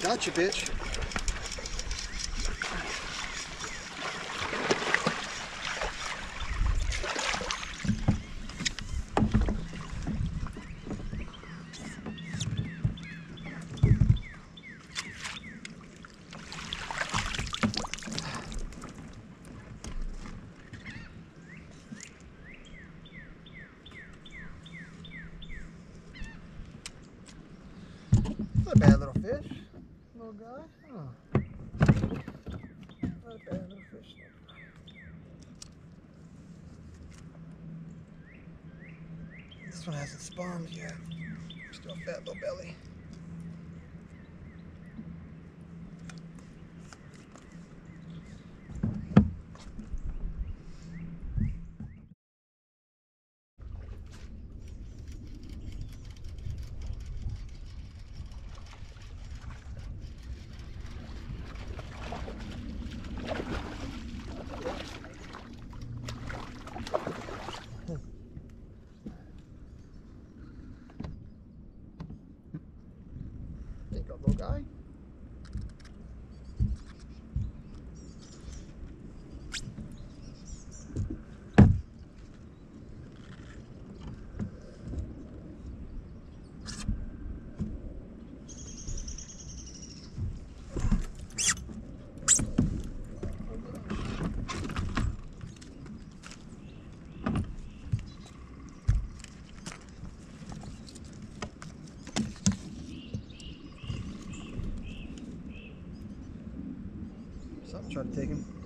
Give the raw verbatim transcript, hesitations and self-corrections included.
Gotcha, bitch. Not a bad little fish, little guy. Huh. Not a bad little fish. This one hasn't spawned yet. Still a fat little belly. There you go, little guy. Something trying to take him.